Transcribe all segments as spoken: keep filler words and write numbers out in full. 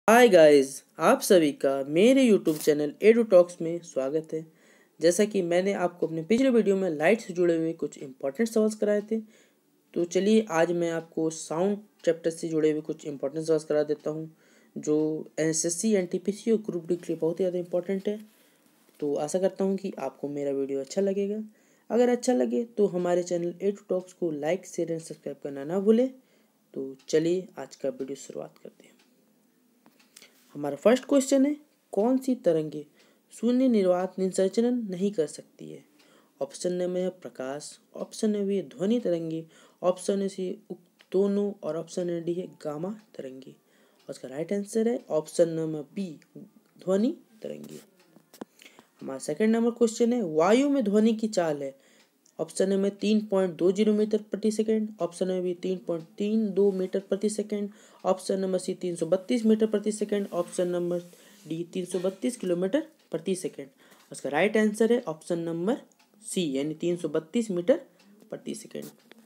Hi guys, आप सभी का मेरे यूट्यूब चैनल एडू टॉक्स में स्वागत है। जैसा कि मैंने आपको अपने पिछले वीडियो में लाइट से जुड़े हुए कुछ इंपॉर्टेंट सवाल कराए थे, तो चलिए आज मैं आपको साउंड चैप्टर से जुड़े हुए कुछ इंपॉर्टेंट सवाल करा देता हूं, जो एसएससी एनटीपीसी ग्रुप डी के लिए बहुत ही ज़्यादा इंपॉर्टेंट है। तो आशा करता हूँ कि आपको मेरा वीडियो अच्छा लगेगा। अगर अच्छा लगे तो हमारे चैनल एडू टॉक्स को लाइक, शेयर एंड सब्सक्राइब करना ना भूलें। तो चलिए आज का वीडियो शुरुआत करते हैं। हमारा फर्स्ट क्वेश्चन है, कौन सी तरंगे शून्य निर्वात निसर्जन नहीं कर सकती है? ऑप्शन नंबर है प्रकाश, ऑप्शन नंबर है ध्वनि तरंगे, ऑप्शन सी दोनों और ऑप्शन डी है गामा तरंगे। उसका राइट आंसर है ऑप्शन नंबर बी, ध्वनि तरंगे। हमारा सेकंड नंबर क्वेश्चन है, वायु में ध्वनि की चाल है? ऑप्शन नंबर तीन पॉइंट दो जीरो मीटर प्रति सेकंड, ऑप्शन नंबर बी तीन पॉइंट तीन दो मीटर प्रति सेकंड, ऑप्शन नंबर सी तीन सौ बत्तीस मीटर प्रति सेकंड, ऑप्शन नंबर डी तीन सौ बत्तीस किलोमीटर प्रति सेकंड। उसका राइट आंसर है ऑप्शन नंबर सी, यानी तीन सौ बत्तीस मीटर प्रति सेकंड।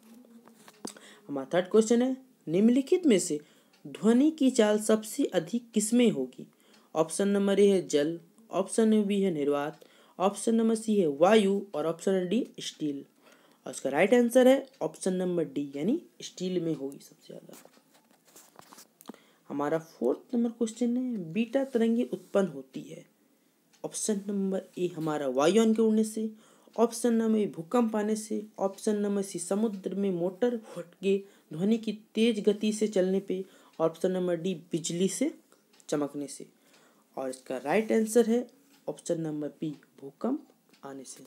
हमारा थर्ड क्वेश्चन है, निम्नलिखित में से ध्वनि की चाल सबसे अधिक किसमें होगी? ऑप्शन नंबर ए है जल, ऑप्शन नंबर बी है निर्वात, ऑप्शन नंबर सी है वायु और ऑप्शन डी स्टील। और उसका राइट आंसर है ऑप्शन नंबर डी, यानी स्टील में होगी सबसे ज्यादा। हमारा फोर्थ नंबर क्वेश्चन है, बीटा तरंगे उत्पन्न होती है? ऑप्शन नंबर ए हमारा वायुयान के उड़ने से, ऑप्शन नंबर ए भूकंप आने से, ऑप्शन नंबर सी समुद्र में मोटर के ध्वनि की तेज गति से चलने पे, ऑप्शन नंबर डी बिजली से चमकने से। और इसका राइट आंसर है ऑप्शन नंबर बी, भूकंप आने से।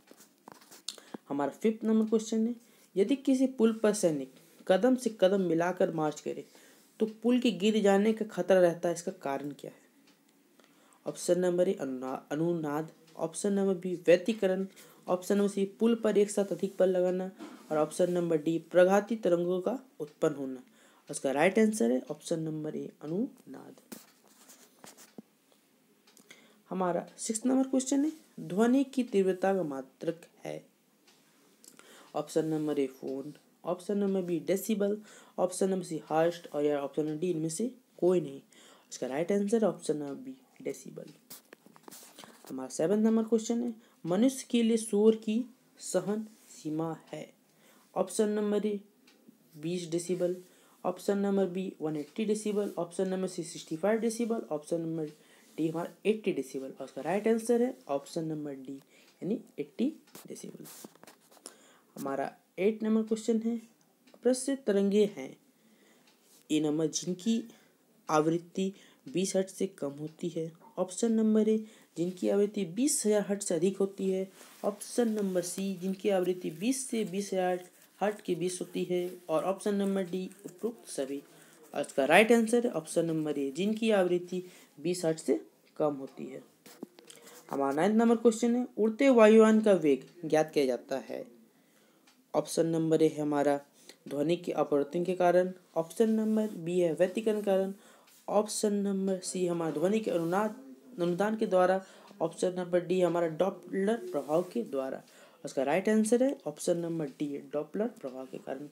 हमारा फिफ्थ नंबर क्वेश्चन है, यदि किसी पुल पर सैनिक कदम से कदम मिलाकर मार्च करे तो पुल के गिर जाने का खतरा रहता है, इसका कारण क्या है? ऑप्शन नंबर ए अनुनाद, ऑप्शन नंबर बी व्यतिकरण, ऑप्शन नंबर सी पुल पर एक साथ अधिक बल लगाना, और ऑप्शन नंबर डी प्रघाती तरंगों का उत्पन्न होना। उसका राइट आंसर है ऑप्शन नंबर ए, अनुनाद। हमारा सिक्स नंबर क्वेश्चन है, ध्वनि की तीव्रता का मात्रक है? Option number A phone, option number B decibel, option number C hertz, और या ऑप्शन नंबर डी इनमें से कोई नहीं। इसका राइट आंसर है ऑप्शन नंबर बी, डेसिबल। हमारा सेवन नंबर क्वेश्चन है, मनुष्य के लिए शोर की सहन सीमा है? ऑप्शन नंबर ए बीस डेसिबल, ऑप्शन नंबर बी एक सौ अस्सी डेसिबल, ऑप्शन नंबर सी पैंसठ डेसिबल, ऑप्शन नंबर डी हमारा अस्सी डेसिबल। और उसका राइट आंसर है ऑप्शन नंबर डी, यानी अस्सी डेसिबल। हमारा एट नंबर क्वेश्चन है, प्रसिद्ध तरंगे हैं ए नंबर जिनकी आवृत्ति बीस हर्ट्ज से कम होती है, ऑप्शन नंबर ए जिनकी आवृत्ति बीस हजार हर्ट्ज से अधिक होती है, ऑप्शन नंबर सी जिनकी आवृत्ति बीस से बीस हजार हर्ट्ज के बीच होती है, और ऑप्शन नंबर डी उपरोक्त सभी। और इसका राइट आंसर है ऑप्शन नंबर ए, जिनकी आवृत्ति बीस हर्ट्ज से कम होती है। हमारा नाइन्थ नंबर क्वेश्चन है, उड़ते वायुयान का वेग ज्ञात किया जाता है? ऑप्शन नंबर ए है हमारा ध्वनि के अपवर्तन के कारण, ऑप्शन नंबर बी है व्यतिकरण कारण, ऑप्शन नंबर सी हमारा ध्वनि के अनुनाद अनुदान के द्वारा, ऑप्शन नंबर डी हमारा डॉपलर प्रभाव के द्वारा। उसका राइट आंसर है ऑप्शन नंबर डी, डॉपलर प्रभाव के कारण।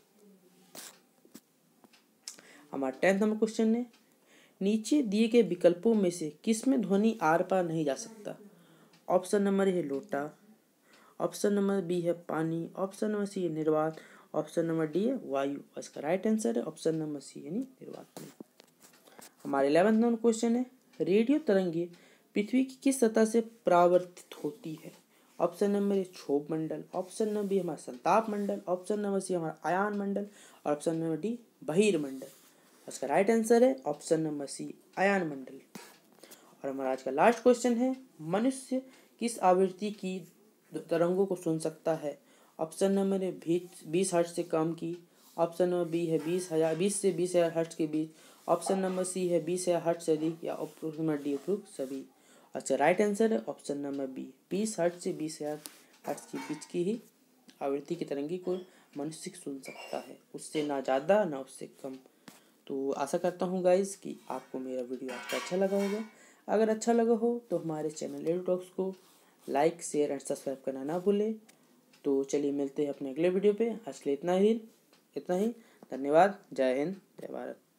हमारा टेंथ नंबर क्वेश्चन है, नीचे दिए गए विकल्पों में से किसमें ध्वनि आर पार नहीं जा सकता? ऑप्शन नंबर ए है लोटा, ऑप्शन नंबर बी है पानी, ऑप्शन नंबर सी है निर्वात, ऑप्शन नंबर डी है वायु। इसका राइट आंसर है ऑप्शन नंबर सी, यानी निर्वात में। हमारे इलेवेंथ नंबर क्वेश्चन है, रेडियो तरंगे पृथ्वी की किस सतह से परावर्तित होती है? ऑप्शन नंबर ए क्षोभ मंडल, ऑप्शन नंबर बी हमारा संताप मंडल, ऑप्शन नंबर सी हमारा आयन मंडल, और ऑप्शन नंबर डी बहिर्मंडल। इसका राइट आंसर है ऑप्शन नंबर सी, आयन मंडल। और हमारा आज का लास्ट क्वेश्चन है, मनुष्य किस आवृत्ति की तरंगों को सुन सकता है? ऑप्शन नंबर ए बीस हर्ट्ज से कम की, ऑप्शन नंबर बी है बीस हजार बीस से बीस हजार हर्ट्ज के बीच, ऑप्शन नंबर सी है बीस हजार हर्ट्ज से अधिक, या ऑप्शन नंबर डी उपरोक्त सभी। अच्छा, राइट आंसर है ऑप्शन नंबर बी, बीस हर्ट्ज से बीस हजार हर्ट्ज के बीच की ही आवृत्ति की तरंगी को मनुष्य सुन सकता है, उससे ना ज़्यादा ना उससे कम। तो आशा करता हूँ गाइस कि आपको मेरा वीडियो आपका अच्छा लगा होगा। अगर अच्छा लगा हो तो हमारे चैनल एडू टॉक्स को लाइक, शेयर एंड सब्सक्राइब करना ना भूलें। तो चलिए मिलते हैं अपने अगले वीडियो पे। आज के लिए इतना ही इतना ही धन्यवाद। जय हिंद, जय भारत।